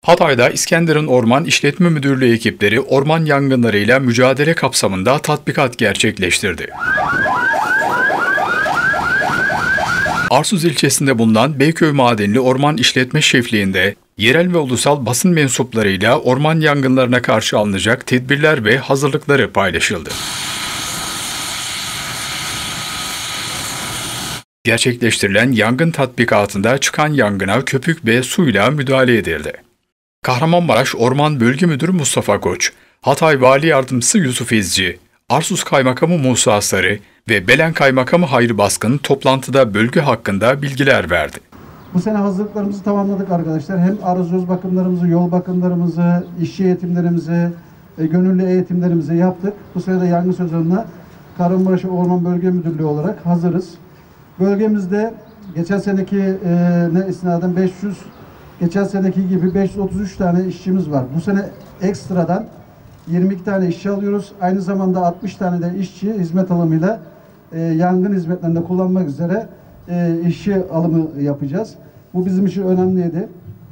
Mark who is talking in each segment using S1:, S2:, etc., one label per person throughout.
S1: Hatay'da İskenderun Orman İşletme Müdürlüğü ekipleri orman yangınlarıyla mücadele kapsamında tatbikat gerçekleştirdi. Arsuz ilçesinde bulunan Beyköy Madenli Orman İşletme Şefliği'nde yerel ve ulusal basın mensuplarıyla orman yangınlarına karşı alınacak tedbirler ve hazırlıkları paylaşıldı. Gerçekleştirilen yangın tatbikatında çıkan yangına köpük ve suyla müdahale edildi. Kahramanmaraş Orman Bölge Müdürü Mustafa Koç, Hatay Vali Yardımcısı Yusuf İzci, Arsuz Kaymakamı Musa Sarı ve Belen Kaymakamı Hayri Baskın toplantıda bölge hakkında bilgiler verdi.
S2: Bu sene hazırlıklarımızı tamamladık arkadaşlar. Hem arız bakımlarımızı, yol bakımlarımızı, işçi eğitimlerimizi, gönüllü eğitimlerimizi yaptık. Bu sene de yangın sezonuna Kahramanmaraş Orman Bölge Müdürlüğü olarak hazırız. Bölgemizde geçen seneki isnaden geçen seneki gibi 533 tane işçimiz var. Bu sene ekstradan 22 tane işçi alıyoruz. Aynı zamanda 60 tane de işçi hizmet alımıyla yangın hizmetlerinde kullanmak üzere işçi alımı yapacağız. Bu bizim için önemliydi.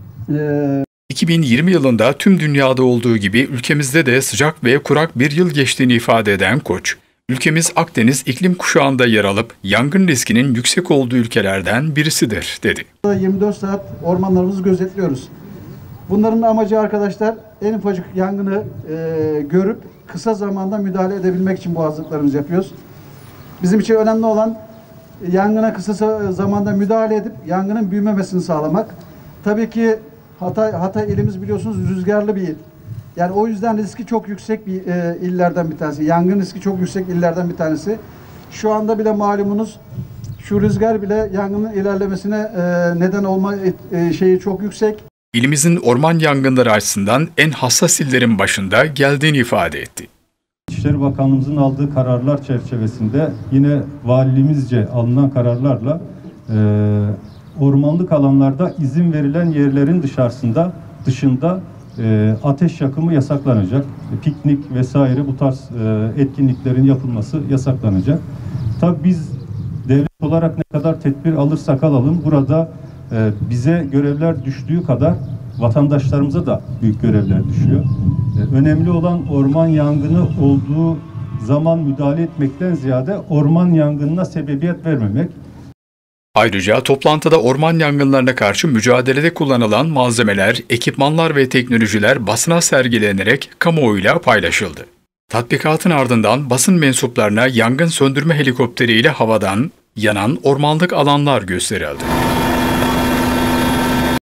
S1: 2020 yılında tüm dünyada olduğu gibi ülkemizde de sıcak ve kurak bir yıl geçtiğini ifade eden Koç, ülkemiz Akdeniz iklim kuşağında yer alıp yangın riskinin yüksek olduğu ülkelerden birisidir, dedi.
S2: 24 saat ormanlarımızı gözetliyoruz. Bunların amacı arkadaşlar en ufacık yangını görüp kısa zamanda müdahale edebilmek için bu hazırlıklarımızı yapıyoruz. Bizim için önemli olan yangına kısa zamanda müdahale edip yangının büyümemesini sağlamak. Tabii ki Hatay ilimiz biliyorsunuz rüzgarlı bir il. Yani o yüzden riski çok yüksek bir illerden bir tanesi. Yangın riski çok yüksek illerden bir tanesi. Şu anda bile malumunuz şu rüzgar bile yangının ilerlemesine neden olma şeyi çok yüksek.
S1: İlimizin orman yangınları açısından en hassas illerin başında geldiğini ifade etti.
S3: İçişleri Bakanlığımızın aldığı kararlar çerçevesinde yine valiliğimizce alınan kararlarla ormanlık alanlarda izin verilen yerlerin dışında ateş yakımı yasaklanacak. Piknik vesaire bu tarz etkinliklerin yapılması yasaklanacak. Tabii biz devlet olarak ne kadar tedbir alırsak alalım burada bize görevler düştüğü kadar vatandaşlarımıza da büyük görevler düşüyor. Önemli olan orman yangını olduğu zaman müdahale etmekten ziyade orman yangınına sebebiyet vermemek.
S1: Ayrıca toplantıda orman yangınlarına karşı mücadelede kullanılan malzemeler, ekipmanlar ve teknolojiler basına sergilenerek kamuoyuyla paylaşıldı. Tatbikatın ardından basın mensuplarına yangın söndürme helikopteriyle havadan yanan ormanlık alanlar gösterildi.